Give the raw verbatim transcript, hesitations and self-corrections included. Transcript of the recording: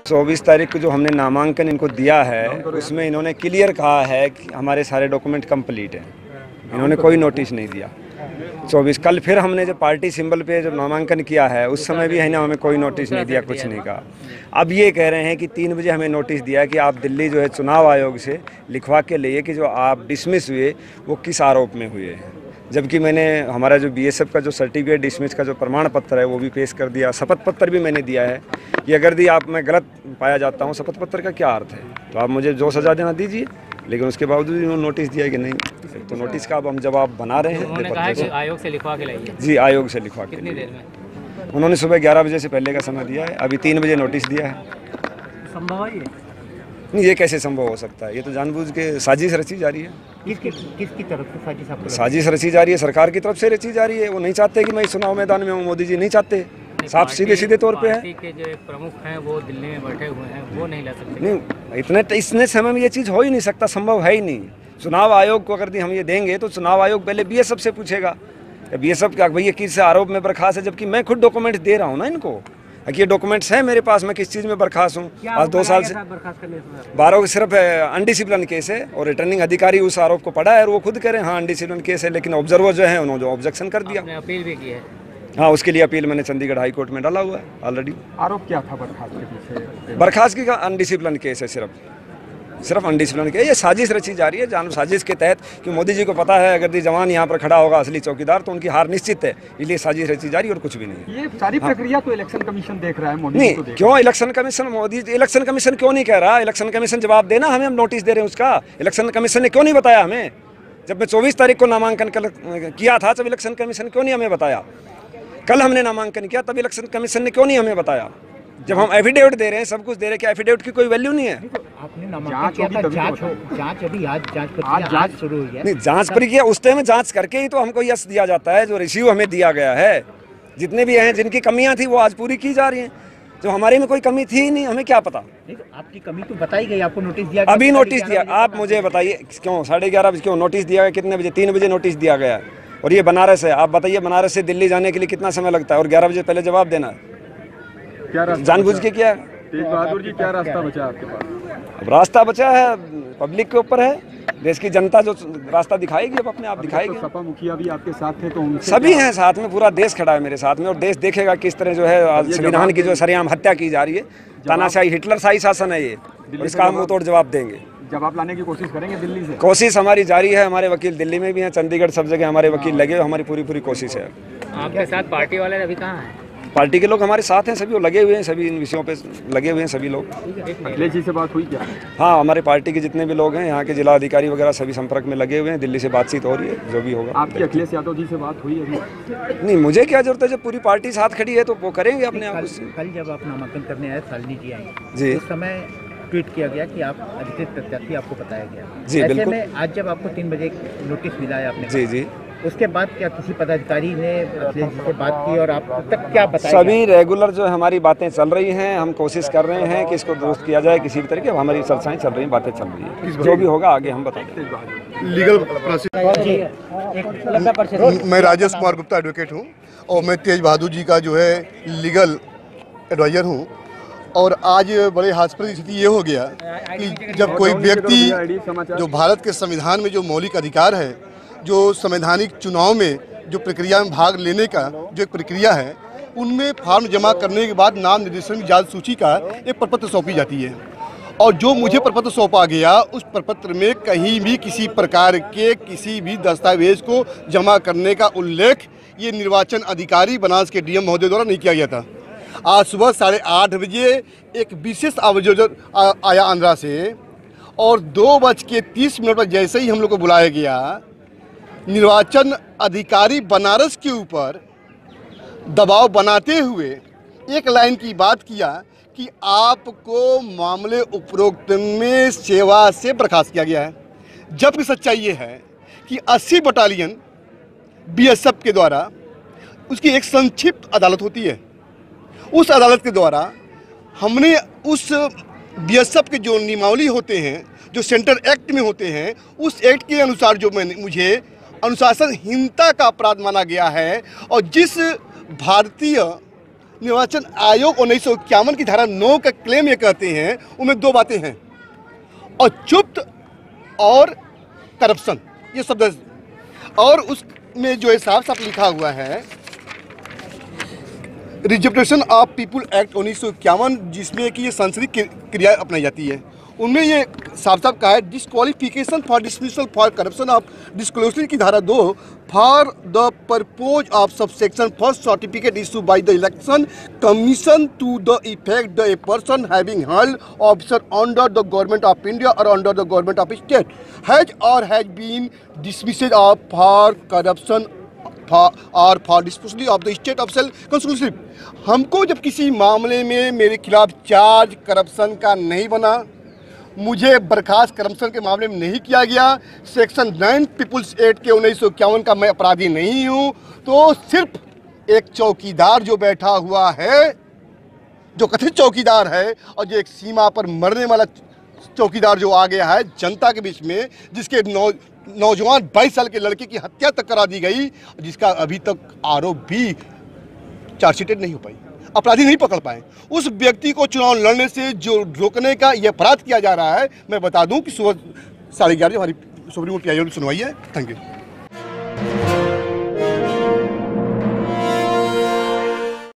चौबीस तारीख को जो हमने नामांकन इनको दिया है उसमें इन्होंने क्लियर कहा है कि हमारे सारे डॉक्यूमेंट कंप्लीट हैं। इन्होंने कोई नोटिस नहीं दिया। चौबीस कल फिर हमने जो पार्टी सिंबल पे जो नामांकन किया है उस समय भी है ना, हमें कोई नोटिस नहीं दिया, कुछ नहीं कहा। अब ये कह रहे हैं कि तीन बजे हमें नोटिस दिया कि आप दिल्ली जो है चुनाव आयोग से लिखवा के लिए कि जो आप डिसमिस हुए वो किस आरोप में हुए हैं, जबकि मैंने हमारा जो बीएसएफ का जो सर्टिफिकेट डिसमिस का जो प्रमाण पत्र है वो भी पेश कर दिया, शपथ पत्र भी मैंने दिया है। ये अगर दी आप मैं गलत पाया जाता हूँ शपथ पत्र का क्या अर्थ है? तो आप मुझे जो सज़ा देना दीजिए, लेकिन उसके बावजूद इन्होंने नोटिस दिया कि नहीं। तो नोटिस का अब हम जवाब बना रहे हैं। उन्होंने कहा कि आयोग से लिखवा के लाइए। जी, आयोग से लिखवा के। कितनी देर में? उन्होंने सुबह ग्यारह बजे से पहले का समय दिया है, अभी तीन बजे नोटिस दिया है। संभव है ये? नहीं, ये कैसे संभव हो सकता है? ये तो जानबूझ के साजिश रची जा रही है। किसकी किसकी तरफ से साजिश आपको? साजिश रची जा रही है, सरकार की तरफ से रची जा रही है। वो नहीं चाहते कि मैं चुनाव मैदान में हूँ, मोदी जी नहीं चाहते, साफ सीधे सीधे तौर पे है। पार्टी के जो एक प्रमुख हैं वो दिल्ली में बैठे हुए हैं, वो नहीं ला सकते। नहीं, इतने इतने समय में ये चीज़ हो ही नहीं सकता, संभव है ही नहीं। चुनाव आयोग को अगर हम ये देंगे तो चुनाव आयोग पहले बीएसएफ से पूछेगा, बीएसएफ का भैया किस आरोप में बर्खास्त है, जबकि मैं खुद डॉक्यूमेंट दे रहा हूँ ना इनको। ये डॉक्यूमेंट्स हैं मेरे पास, मैं किस चीज़ में बर्खास्त हूँ। आज दो साल से बारह सिर्फ अनडिसिप्लिन केस है और रिटर्निंग अधिकारी उस आरोप को पढ़ा है और वो खुद कह रहे हैं हाँ अनडिसिप्लिन केस है, लेकिन ऑब्जर्वर जो है उन्होंने जो ऑब्जेक्शन कर दिया। अपील भी की है। हाँ, उसके लिए अपील मैंने चंडीगढ़ हाई कोर्ट में डाला हुआ है ऑलरेडी। आरोप क्या था बर्खास्त के पीछे? बर्खास्त की अनडिसिप्लिन केस है, सिर्फ सिर्फ अनडिसिप्लिन केस। ये साजिश रची जा रही है जान साजिश के तहत, कि मोदी जी को पता है अगर जवान यहाँ पर खड़ा होगा असली चौकीदार तो उनकी हार निश्चित है, इसलिए साजिश रची जा रही है और कुछ भी नहीं। ये सारी प्रक्रिया तो इलेक्शन कमीशन देख रहा है, मोदी नहीं को देख क्यों election commission Modi election commission क्यों नहीं कह रहा? इलेक्शन कमीशन जवाब देना, हमें हम नोटिस दे रहे हैं उसका। इलेक्शन कमीशन ने क्यों नहीं बताया हमें? जब मैं चौबीस तारीख को नामांकन किया था तब इलेक्शन कमीशन क्यों नहीं हमें बताया? कल हमने नामांकन किया तब इलेक्शन कमीशन ने क्यों नहीं हमें बताया? जब हम एफिडेविट दे रहे हैं, सब कुछ दे रहे हैं, क्या एफिडेविट की कोई वैल्यू नहीं है? आपने नामांकन किया था, जांच हो जांच अभी आज जांच प्रक्रिया जांच शुरू हुई है। नहीं, जांच प्रक्रिया उस टाइम जांच करके ही तो हमको यश दिया जाता है। जो रिसीव हमें दिया गया है, जितने भी हैं जिनकी कमियां थी वो आज पूरी की जा रही हैं। जो हमारे में कोई कमी थी ही नहीं, हमें क्या पता? आपकी कमी तो बताई गई, आपको नोटिस दिया? अभी नोटिस दिया। आप मुझे बताइए क्यों साढ़े ग्यारह बजे क्यों नोटिस दिया गया? कितने बजे? तीन बजे नोटिस दिया गया है और ये बनारस है। आप बताइए बनारस से दिल्ली जाने के लिए कितना समय लगता है और ग्यारह बजे पहले जवाब देना है? क्या जानबूझ के किया? तेज बहादुर जी, क्या रास्ता बचा आपके पास? अब रास्ता बचा है पब्लिक के ऊपर है, देश की जनता जो रास्ता दिखाएगी अब अपने आप दिखाएगी। तो सपा मुखिया भी आपके साथ थे, तो सभी हैं साथ में, पूरा देश खड़ा है मेरे साथ में और देश देखेगा किस तरह जो है संविधान की जो सरेआम हत्या की जा रही है। तानाशाही हिटलर शाही शासन है ये, इसका हम मुंह तोड़ जवाब देंगे। जवाब लाने की कोशिश करेंगे दिल्ली से? कोशिश हमारी जारी है। हमारे वकील दिल्ली में भी हैं, चंडीगढ़, सब जगह हमारे वकील लगे, हमारी पूरी पूरी कोशिश है। आपके साथ पार्टी वाले अभी कहाँ हैं? पार्टी के लोग हमारे साथ हैं, सभी वो लगे हुए हैं, सभी इन विषयों पे लगे हुए हैं सभी लोग। अखिलेश जी से बात हुई क्या? हाँ, हमारे पार्टी के जितने भी लोग हैं, यहाँ के जिला अधिकारी वगैरह सभी संपर्क में लगे हुए हैं। दिल्ली से बातचीत हो रही है, जो भी होगा। आपकी अखिलेश यादव जी से बात हुई है? नहीं, मुझे क्या जरूरत है, जब पूरी पार्टी साथ खड़ी है तो वो करेंगे अपने आप। कल जब आप नामांकन करने आए, शालिनी जी आई जी, उस समय ट्वीट किया गया कि आप अधिकृत प्रत्याशी, आपको बताया गया। जी ऐसे बिल्कुल। में आज जब आपको तीन बजे नोटिस मिला है आपने, जी जी, उसके बाद क्या किसी पदाधिकारी ने अखिलेश जी से बात की और आप तक क्या बताया? सभी रेगुलर जो हमारी बातें चल रही हैं, हम कोशिश कर रहे हैं कि इसको दुरुस्त किया जाए किसी भी तरीके। हमारी चर्चाएं चल रही हैं, बातें चल रही हैं, जो भी होगा आगे हम बताएंगे। Legal process. मैं राजेश कुमार गुप्ता एडवोकेट हूँ और मैं तेज बहादुर जी का जो है लीगल एडवाइज़र हूँ। और आज बड़े हास्यास्पद स्थिति ये हो गया कि जब कोई व्यक्ति जो भारत के संविधान में जो मौलिक अधिकार है, जो संवैधानिक चुनाव में जो प्रक्रिया में भाग लेने का जो एक प्रक्रिया है, उनमें फॉर्म जमा करने के बाद नाम निर्देशन की जांच सूची का एक प्रपत्र सौंपी जाती है। और जो मुझे प्रपत्र सौंपा गया, उस प्रपत्र में कहीं भी किसी प्रकार के किसी भी दस्तावेज को जमा करने का उल्लेख ये निर्वाचन अधिकारी बनारस के डीएम महोदय द्वारा नहीं किया गया था। आज सुबह साढ़े आठ बजे एक विशेष आयोजन आया आंध्रा से और दो बज के तीस मिनट पर जैसे ही हम लोग को बुलाया गया, निर्वाचन अधिकारी बनारस के ऊपर दबाव बनाते हुए एक लाइन की बात किया कि आपको मामले उपरोक्त में सेवा से बर्खास्त किया गया है। जबकि सच्चाई ये है कि अस्सी बटालियन बीएसएफ के द्वारा उसकी एक संक्षिप्त अदालत होती है। उस अदालत के द्वारा हमने उस बीएसएफ के जो नियमावली होते हैं, जो सेंट्रल एक्ट में होते हैं, उस एक्ट के अनुसार जो मैंने मुझे अनुशासनहीनता का अपराध माना गया है और जिस भारतीय निर्वाचन आयोग उन्नीस सौ इक्यावन की धारा नौ का क्लेम ये कहते हैं, उनमें दो बातें हैं, अचुप्त और करप्शन, ये शब्द है। और उसमें जो है साफ साफ लिखा हुआ है रिजेप्टेशन ऑफ पीपुल एक्ट उन्नीस सौ इक्यावन, जिसमें कि ये संसदीय क्रिया अपनाई जाती है, उनमें ये साफ साफ कहा है disqualification for dismissal for corruption of disclosure की धारा दो for the purpose of subsection first certificate issue by the election commission to the effect the a person having held officer under the government of India और under the government of state has और has been dismissed of for corruption और for disposal of the state official conclusive. हमको जब किसी मामले में मेरे खिलाफ चार्ज करप्शन का नहीं बना, मुझे बर्खास्त करप्शन के मामले में नहीं किया गया, सेक्शन नाइन पीपुल्स एक्ट के उन्नीस सौ इक्यावन का मैं अपराधी नहीं हूँ, तो सिर्फ एक चौकीदार जो बैठा हुआ है, जो कथित चौकीदार है, और जो एक सीमा पर मरने वाला चौकीदार जो आ गया है जनता के बीच में, जिसके नौ नौजवान बाईस साल के लड़के की हत्या तक करा दी गई, जिसका अभी तक आरोप भी चार्जशीटेड नहीं हो पाई, अपराधी नहीं पकड़ पाए, उस व्यक्ति को चुनाव लड़ने से जो रोकने का यह अपराध किया जा रहा है। मैं बता दूं कि सुबह साढ़े ग्यारह हमारी सुप्रीम कोर्ट की सुनवाई है। Thank you.